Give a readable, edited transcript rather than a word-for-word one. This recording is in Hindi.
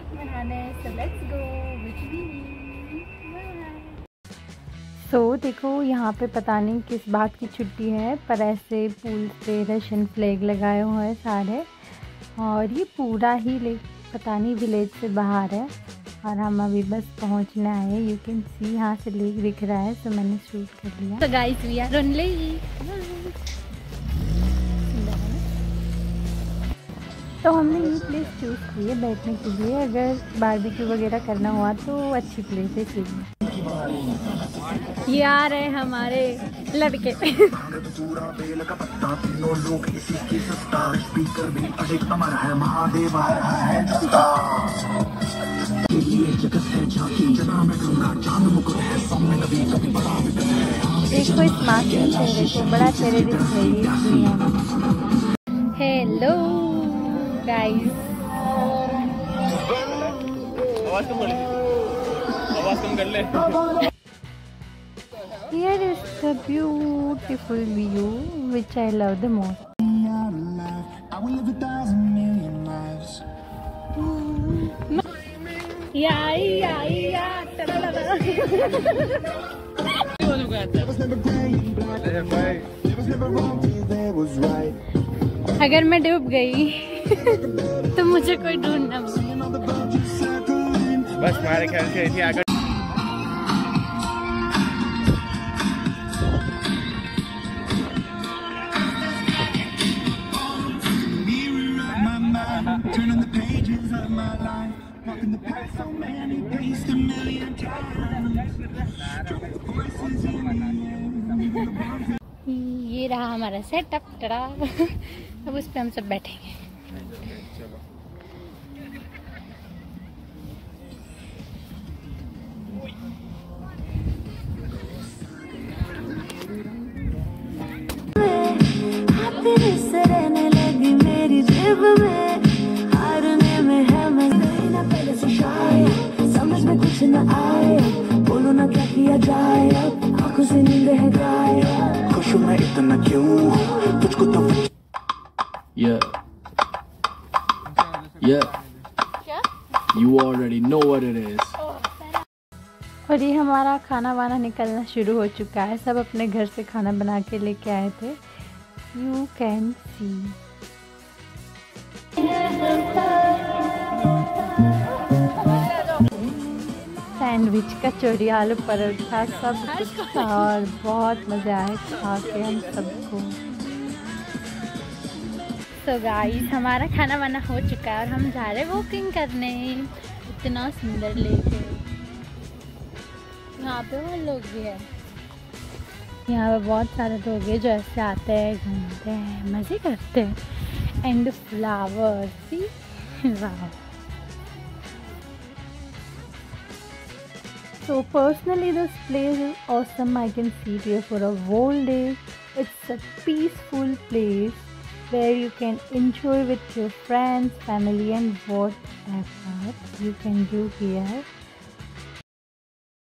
बनाने। So let's go with me. तो देखो यहाँ पे पता नहीं किस बात की छुट्टी है, पर ऐसे पूल पे रशियन फ्लैग लगाए हुए हैं सारे, और ये पूरा ही पता नहीं विलेज से बाहर है, और हम अभी बस पहुँचने आए हैं। यू कैन सी यहाँ से लेक दिख रहा है, तो मैंने शूट कर लिया। So guys, we are on lake. तो हमने ये प्लेस चूज़ की है बैठने के लिए, अगर बारबेक्यू वगैरह करना हुआ तो अच्छी प्लेस है इसलिए। ये आ रहे हमारे लड़के। देखो इस मासूम चेहरे को, बड़ा टेररिस्ट है ये इस दुनिया में। हेलो गाइस, आवाज कम कर ले। Here is the beautiful view which I love the most. अगर मैं डूब गई तो मुझे कोई ढूंढना। बस हमारे ख्याल से ऐसी आकर ये रहा हमारा सेटअप, टड़ा। अब उस पे हम सब बैठेंगे। रहने लगी मेरी जेब में, हारने में है मैं ना पहले से शायद, समझ में कुछ न आए, बोलो ना क्या किया जाए, अब आंखों से नींद है गायब, खुश मैं इतना क्यों तुझको तो You already know what it is. और ये हमारा खाना वाना निकलना शुरू हो चुका है, सब अपने घर से खाना बना के लेके आए थे। You can see sandwich, kachori, aloo paratha सब कुछ था, और बहुत मज़ा आया खा के हम सबको। तो गाइस, हमारा खाना वाना हो चुका है और हम जा रहे वॉकिंग करने। इतना सुंदर लेक है, यहाँ पे और लोग भी है। यहाँ पे बहुत सारे लोग हैं जो ऐसे आते हैं, घूमते हैं, मज़े करते हैं। एंड फ्लावर्स सी, वाह। So personally this place is awesome. I can sit here for a whole day. It's a peaceful place where you can enjoy with your friends, family and whatever you can do here.